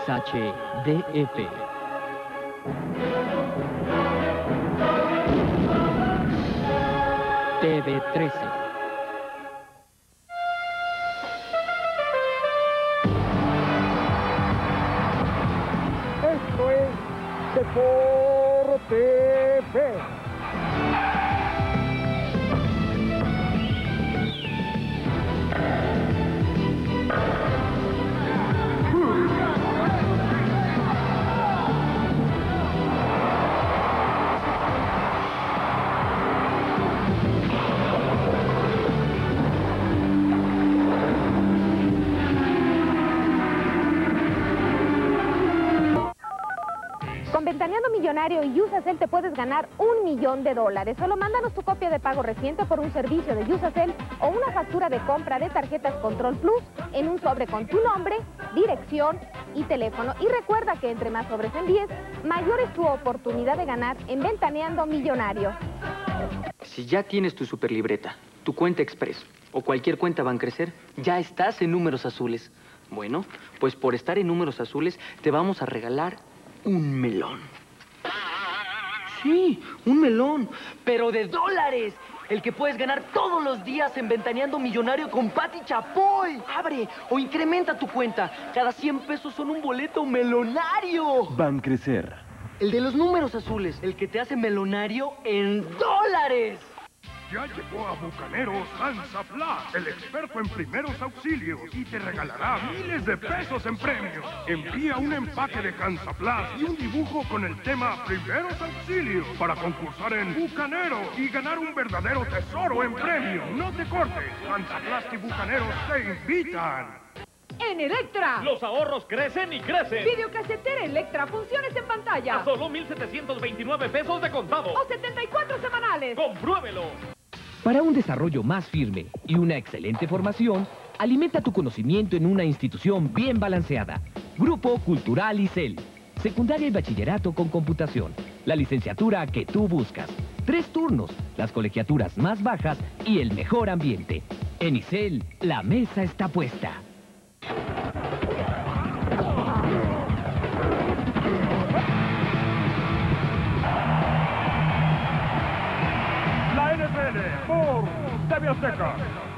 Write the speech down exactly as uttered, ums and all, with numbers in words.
H D F. T V trece. Esto es Deporte B. Con Ventaneando Millonario y Usacell te puedes ganar un millón de dólares. Solo mándanos tu copia de pago reciente por un servicio de Usacell o una factura de compra de tarjetas Control Plus en un sobre con tu nombre, dirección y teléfono. Y recuerda que entre más sobres envíes, mayor es tu oportunidad de ganar en Ventaneando Millonario. Si ya tienes tu superlibreta, tu cuenta Express o cualquier cuenta Bancrecer, ya estás en Números Azules. Bueno, pues por estar en Números Azules te vamos a regalar un melón. Sí, un melón, pero de dólares. El que puedes ganar todos los días en Ventaneando Millonario con Pati Chapoy. Abre o incrementa tu cuenta. Cada cien pesos son un boleto melonario. Bancrecer. El de los números azules, el que te hace melonario en dólares. Ya llegó a Bucaneros Hansaplast, el experto en primeros auxilios, y te regalará miles de pesos en premios. Envía un empaque de Hansaplast y un dibujo con el tema Primeros Auxilios para concursar en Bucaneros y ganar un verdadero tesoro en premios. No te cortes, Hansaplast y Bucaneros te invitan. En Electra. Los ahorros crecen y crecen. Videocasetera Electra, funciones en pantalla. A solo mil setecientos veintinueve pesos de contado. O setenta y cuatro semanales. ¡Compruébelo! Para un desarrollo más firme y una excelente formación, alimenta tu conocimiento en una institución bien balanceada. Grupo Cultural ISEL. Secundaria y bachillerato con computación. La licenciatura que tú buscas. Tres turnos, las colegiaturas más bajas y el mejor ambiente. En ISEL, la mesa está puesta. La N F L por T V Azteca.